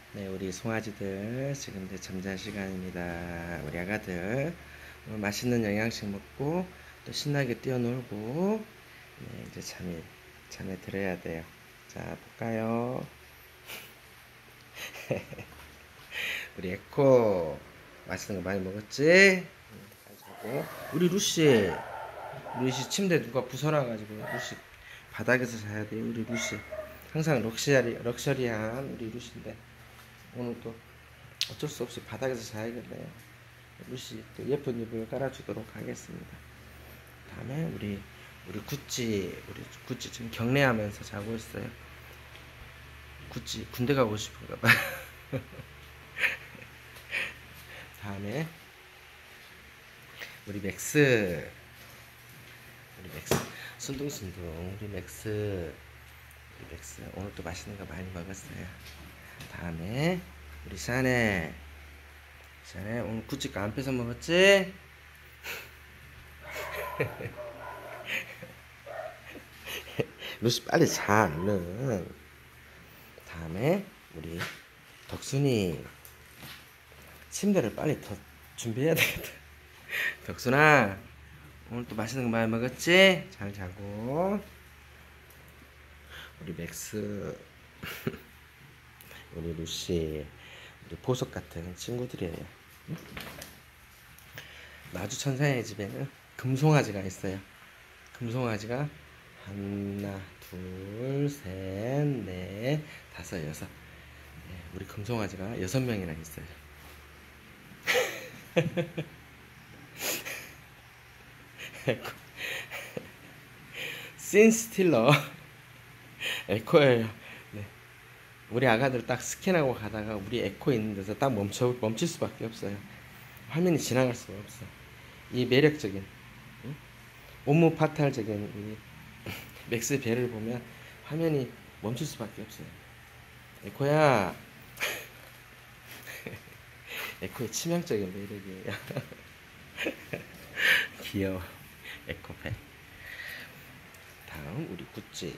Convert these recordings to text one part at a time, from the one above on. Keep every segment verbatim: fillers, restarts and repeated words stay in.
네, 우리 송아지들 지금 이제 잠잘 시간입니다. 우리 아가들 오늘 맛있는 영양식 먹고 또 신나게 뛰어놀고 네, 이제 잠이 잠에 들어야 돼요. 자, 볼까요? 우리 에코 맛있는 거 많이 먹었지? 응, 잘 자고. 우리 루시 우리 루시 침대 누가 부숴놔가지고 루시 바닥에서 자야 돼요. 우리 루시 항상 럭셔리 럭셔리한 우리 루시인데 오늘 또 어쩔 수 없이 바닥에서 자야겠네요. 루시 또 예쁜 이불 깔아주도록 하겠습니다. 다음에 우리 우리 구찌 우리 구찌 지금 경례하면서 자고 있어요. 구찌 군대 가고 싶은가 봐. 다음에 우리 맥스 우리 맥스 순둥순둥 우리 맥스 우리 맥스 오늘 또 맛있는 거 많이 먹었어요. 다음에 우리 샤네 샤네 오늘 구찌 안 뺏어 먹었지? 루시 빨리 자 얼른. 다음에 우리 덕순이 침대를 빨리 더 준비해야 되겠다. 덕순아 오늘 또 맛있는 거 많이 먹었지? 잘 자고. 우리 맥스 우리 루시 우리 보석 같은 친구들이에요. 나주천사의 집에는 금송아지가 있어요. 금송아지가 하나 둘셋넷 다섯 여섯 네, 우리 금송아지가 여섯 명이나 있어요. 씬스틸러 에코예요. 네. 우리 아가들 딱 스캔하고 가다가 우리 에코 있는 데서 딱 멈춰 멈출 수밖에 없어요. 화면이 지나갈 수가 없어. 이 매력적인 응? 오무파탈적인 우리 맥스 배를 보면 화면이 멈출 수밖에 없어요. 에코야. 에코의 치명적인 매력이에요. 귀여워. 에코배. 다음 우리 구찌.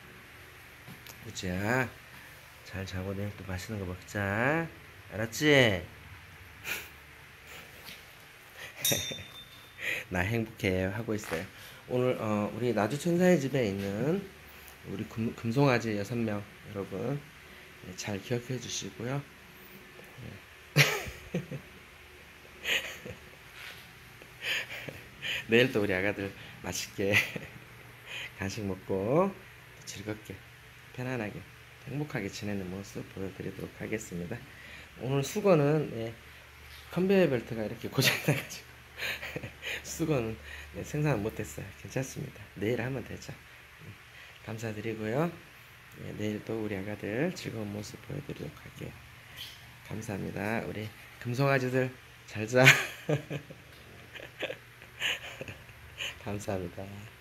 구찌야 잘 자고 내일 또 맛있는 거 먹자. 알았지? 나 행복해 하고 있어요. 오늘 어, 우리 나주천사의 집에 있는 우리 금, 금송아지 여섯 명 여러분 네, 잘 기억해 주시고요. 네. 내일 또 우리 아가들 맛있게 간식 먹고 즐겁게 편안하게 행복하게 지내는 모습 보여드리도록 하겠습니다. 오늘 수건은 네, 컨베이어 벨트가 이렇게 고장나가지고 수건은 네, 생산 못했어요. 괜찮습니다. 내일 하면 되죠. 네, 감사드리고요. 네, 내일 또 우리 아가들 즐거운 모습 보여드리도록 할게요. 감사합니다. 우리 금송아지들 잘자. 감사합니다.